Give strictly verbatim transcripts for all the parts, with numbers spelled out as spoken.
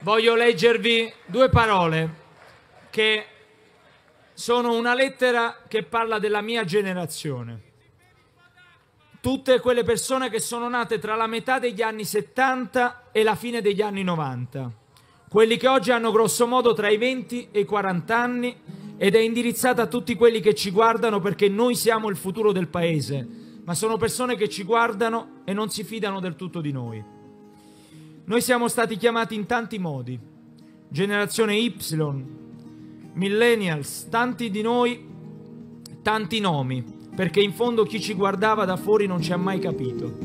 voglio leggervi due parole che sono una lettera che parla della mia generazione. Tutte quelle persone che sono nate tra la metà degli anni settanta e la fine degli anni novanta. Quelli che oggi hanno grosso modo tra i venti e i quaranta anni, ed è indirizzata a tutti quelli che ci guardano perché noi siamo il futuro del paese, ma sono persone che ci guardano e non si fidano del tutto di noi. Noi siamo stati chiamati in tanti modi, generazione Y, millennials, tanti di noi, tanti nomi, perché in fondo chi ci guardava da fuori non ci ha mai capito.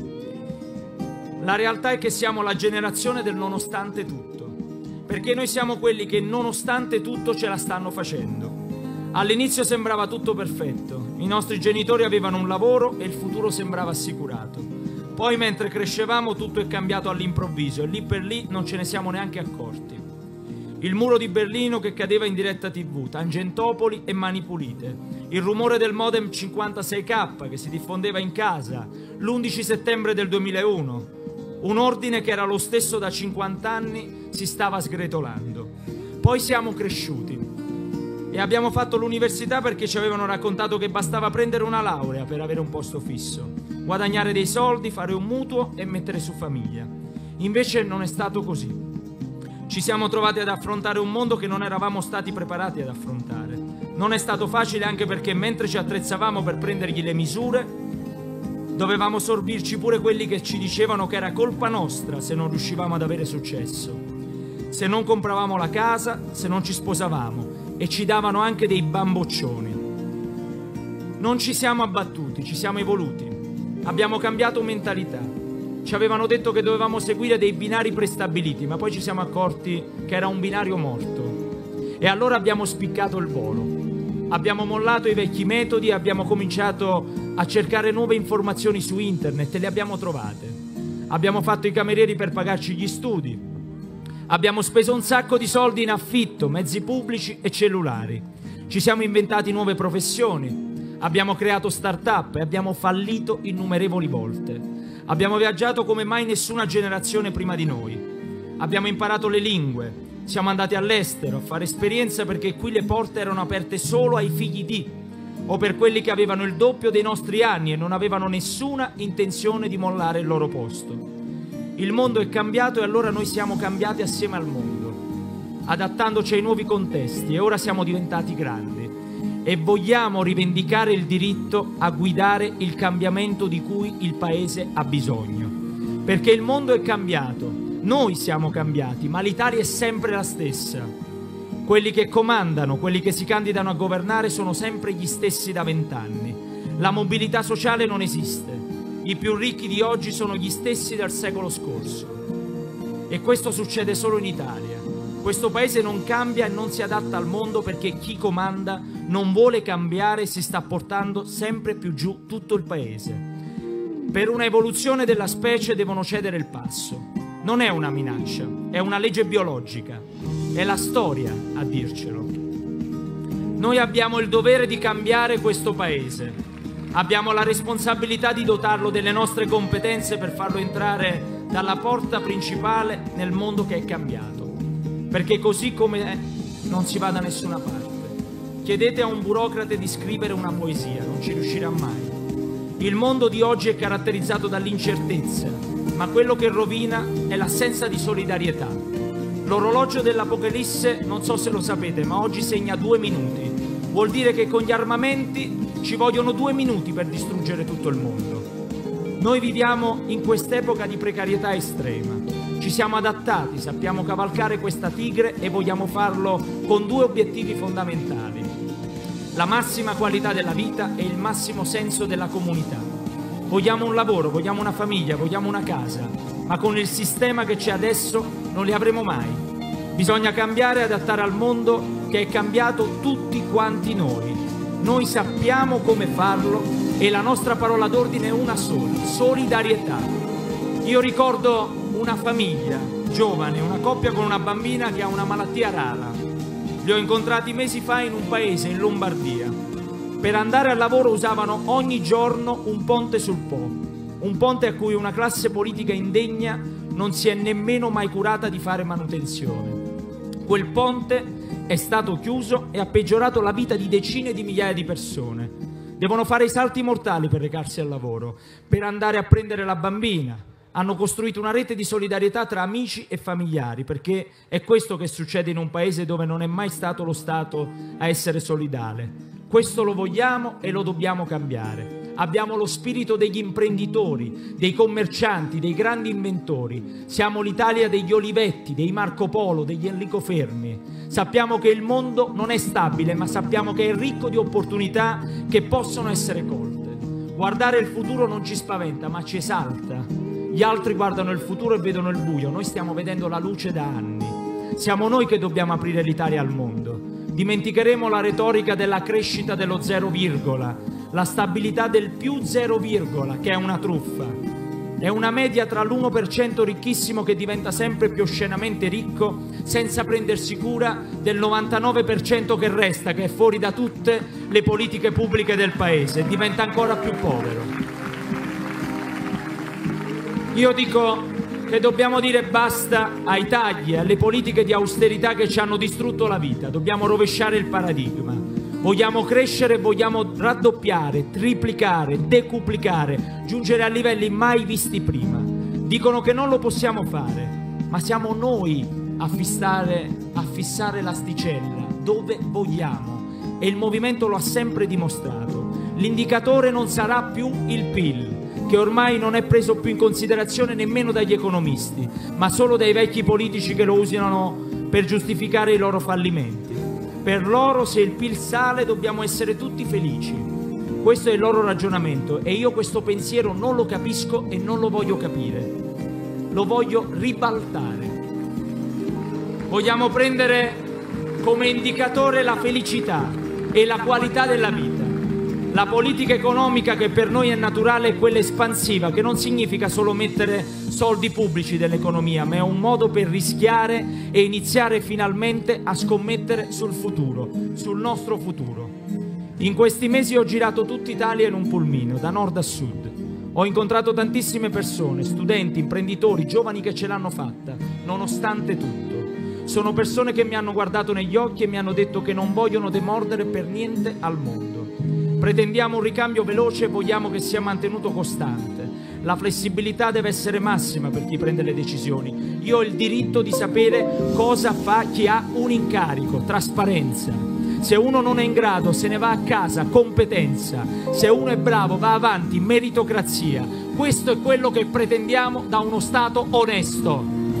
La realtà è che siamo la generazione del nonostante tutto, perché noi siamo quelli che nonostante tutto ce la stanno facendo. All'inizio sembrava tutto perfetto, i nostri genitori avevano un lavoro e il futuro sembrava assicurato. Poi mentre crescevamo tutto è cambiato all'improvviso e lì per lì non ce ne siamo neanche accorti. Il muro di Berlino che cadeva in diretta tivù, Tangentopoli e Mani Pulite, il rumore del modem cinquantasei K che si diffondeva in casa, l'undici settembre del duemilauno, un ordine che era lo stesso da cinquanta anni si stava sgretolando. Poi siamo cresciuti e abbiamo fatto l'università perché ci avevano raccontato che bastava prendere una laurea per avere un posto fisso, guadagnare dei soldi, fare un mutuo e mettere su famiglia. Invece non è stato così. Ci siamo trovati ad affrontare un mondo che non eravamo stati preparati ad affrontare. Non è stato facile anche perché mentre ci attrezzavamo per prendergli le misure, dovevamo sorbirci pure quelli che ci dicevano che era colpa nostra se non riuscivamo ad avere successo, se non compravamo la casa, se non ci sposavamo, e ci davano anche dei bamboccioni. Non ci siamo abbattuti, ci siamo evoluti. Abbiamo cambiato mentalità. Ci avevano detto che dovevamo seguire dei binari prestabiliti, ma poi ci siamo accorti che era un binario morto. E allora abbiamo spiccato il volo. Abbiamo mollato i vecchi metodi e abbiamo cominciato a cercare nuove informazioni su internet e le abbiamo trovate. Abbiamo fatto i camerieri per pagarci gli studi. Abbiamo speso un sacco di soldi in affitto, mezzi pubblici e cellulari. Ci siamo inventati nuove professioni. Abbiamo creato start-up e abbiamo fallito innumerevoli volte. Abbiamo viaggiato come mai nessuna generazione prima di noi. Abbiamo imparato le lingue. Siamo andati all'estero a fare esperienza perché qui le porte erano aperte solo ai figli di, o per quelli che avevano il doppio dei nostri anni e non avevano nessuna intenzione di mollare il loro posto. Il mondo è cambiato e allora noi siamo cambiati assieme al mondo, adattandoci ai nuovi contesti, e ora siamo diventati grandi e vogliamo rivendicare il diritto a guidare il cambiamento di cui il Paese ha bisogno. Perché il mondo è cambiato, noi siamo cambiati, ma l'Italia è sempre la stessa. Quelli che comandano, quelli che si candidano a governare sono sempre gli stessi da vent'anni. La mobilità sociale non esiste. I più ricchi di oggi sono gli stessi del secolo scorso. E questo succede solo in Italia. Questo paese non cambia e non si adatta al mondo perché chi comanda non vuole cambiare e si sta portando sempre più giù tutto il paese. Per una evoluzione della specie devono cedere il passo. Non è una minaccia, è una legge biologica. È la storia a dircelo. Noi abbiamo il dovere di cambiare questo paese. Abbiamo la responsabilità di dotarlo delle nostre competenze per farlo entrare dalla porta principale nel mondo che è cambiato. Perché così come è, non si va da nessuna parte. Chiedete a un burocrate di scrivere una poesia, non ci riuscirà mai. Il mondo di oggi è caratterizzato dall'incertezza, ma quello che rovina è l'assenza di solidarietà. L'orologio dell'Apocalisse, non so se lo sapete, ma oggi segna due minuti. Vuol dire che con gli armamenti ci vogliono due minuti per distruggere tutto il mondo. Noi viviamo in quest'epoca di precarietà estrema. Ci siamo adattati, sappiamo cavalcare questa tigre e vogliamo farlo con due obiettivi fondamentali: la massima qualità della vita e il massimo senso della comunità. Vogliamo un lavoro, vogliamo una famiglia, vogliamo una casa, ma con il sistema che c'è adesso non li avremo mai. Bisogna cambiare e adattare al mondo che è cambiato tutti quanti noi. Noi sappiamo come farlo e la nostra parola d'ordine è una sola: solidarietà. Io ricordo una famiglia giovane, una coppia con una bambina che ha una malattia rara. Li ho incontrati mesi fa in un paese in Lombardia. Per andare al lavoro usavano ogni giorno un ponte sul Po, un ponte a cui una classe politica indegna non si è nemmeno mai curata di fare manutenzione. Quel ponte è stato chiuso e ha peggiorato la vita di decine di migliaia di persone. Devono fare i salti mortali per recarsi al lavoro, per andare a prendere la bambina. Hanno costruito una rete di solidarietà tra amici e familiari, perché è questo che succede in un paese dove non è mai stato lo Stato a essere solidale. Questo lo vogliamo e lo dobbiamo cambiare. Abbiamo lo spirito degli imprenditori, dei commercianti, dei grandi inventori. Siamo l'Italia degli Olivetti, dei Marco Polo, degli Enrico Fermi. Sappiamo che il mondo non è stabile, ma sappiamo che è ricco di opportunità che possono essere colte. Guardare il futuro non ci spaventa, ma ci esalta. Gli altri guardano il futuro e vedono il buio, noi stiamo vedendo la luce da anni. Siamo noi che dobbiamo aprire l'Italia al mondo. Dimenticheremo la retorica della crescita dello zero virgola, la stabilità del più zero virgola, che è una truffa. È una media tra l'uno per cento ricchissimo che diventa sempre più oscenamente ricco senza prendersi cura del novantanove per cento che resta, che è fuori da tutte le politiche pubbliche del paese e diventa ancora più povero. Io dico che dobbiamo dire basta ai tagli e alle politiche di austerità che ci hanno distrutto la vita. Dobbiamo rovesciare il paradigma. Vogliamo crescere, vogliamo raddoppiare, triplicare, decuplicare, giungere a livelli mai visti prima. Dicono che non lo possiamo fare, ma siamo noi a fissare, a fissare l'asticella dove vogliamo e il movimento lo ha sempre dimostrato. L'indicatore non sarà più il P I L, che ormai non è preso più in considerazione nemmeno dagli economisti, ma solo dai vecchi politici che lo usano per giustificare i loro fallimenti. Per loro, se il P I L sale, dobbiamo essere tutti felici. Questo è il loro ragionamento e io questo pensiero non lo capisco e non lo voglio capire. Lo voglio ribaltare. Vogliamo prendere come indicatore la felicità e la qualità della vita. La politica economica che per noi è naturale è quella espansiva, che non significa solo mettere soldi pubblici nell'economia, ma è un modo per rischiare e iniziare finalmente a scommettere sul futuro, sul nostro futuro. In questi mesi ho girato tutta Italia in un pulmino, da nord a sud. Ho incontrato tantissime persone, studenti, imprenditori, giovani che ce l'hanno fatta, nonostante tutto. Sono persone che mi hanno guardato negli occhi e mi hanno detto che non vogliono demordere per niente al mondo. Pretendiamo un ricambio veloce e vogliamo che sia mantenuto costante. La flessibilità deve essere massima per chi prende le decisioni. Io ho il diritto di sapere cosa fa chi ha un incarico, trasparenza. Se uno non è in grado, se ne va a casa, competenza. Se uno è bravo, va avanti, meritocrazia. Questo è quello che pretendiamo da uno Stato onesto.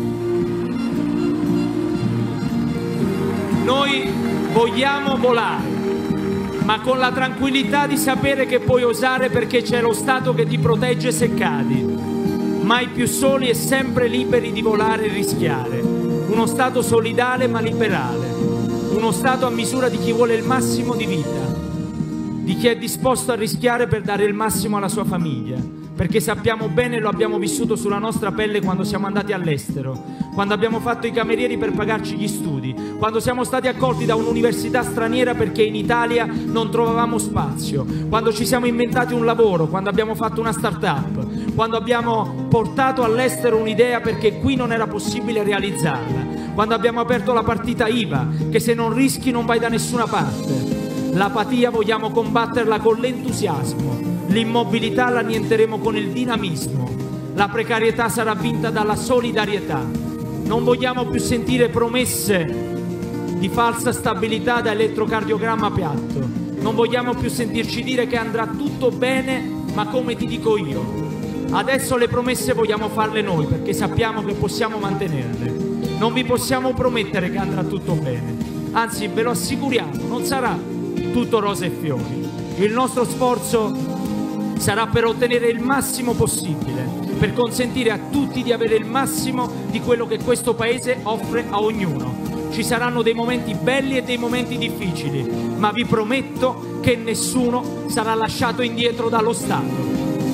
Noi vogliamo volare, ma con la tranquillità di sapere che puoi osare perché c'è lo Stato che ti protegge se cadi. Mai più soli e sempre liberi di volare e rischiare. Uno Stato solidale ma liberale. Uno Stato a misura di chi vuole il massimo di vita, di chi è disposto a rischiare per dare il massimo alla sua famiglia. Perché sappiamo bene, lo abbiamo vissuto sulla nostra pelle quando siamo andati all'estero, quando abbiamo fatto i camerieri per pagarci gli studi, quando siamo stati accolti da un'università straniera perché in Italia non trovavamo spazio, quando ci siamo inventati un lavoro, quando abbiamo fatto una start-up, quando abbiamo portato all'estero un'idea perché qui non era possibile realizzarla, quando abbiamo aperto la partita I V A, che se non rischi non vai da nessuna parte. L'apatia vogliamo combatterla con l'entusiasmo. L'immobilità la annienteremo con il dinamismo. La precarietà sarà vinta dalla solidarietà. Non vogliamo più sentire promesse di falsa stabilità da elettrocardiogramma piatto. Non vogliamo più sentirci dire che andrà tutto bene, ma come ti dico io. Adesso le promesse vogliamo farle noi, perché sappiamo che possiamo mantenerle. Non vi possiamo promettere che andrà tutto bene. Anzi, ve lo assicuriamo, non sarà tutto rose e fiori. Il nostro sforzo sarà per ottenere il massimo possibile, per consentire a tutti di avere il massimo di quello che questo Paese offre a ognuno. Ci saranno dei momenti belli e dei momenti difficili, ma vi prometto che nessuno sarà lasciato indietro dallo Stato.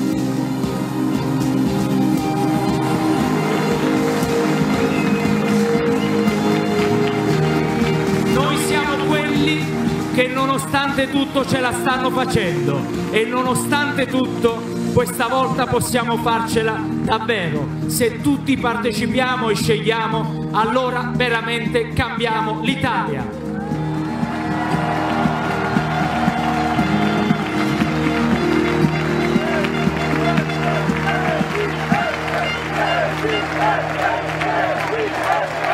Noi siamo quelli che nonostante tutto ce la stanno facendo e nonostante tutto questa volta possiamo farcela davvero. Se tutti partecipiamo e scegliamo, allora veramente cambiamo l'Italia. Hey, hey, hey, hey, hey, hey, hey, hey, hey, hey, hey, hey, hey, hey, hey, hey, hey, hey, hey, hey,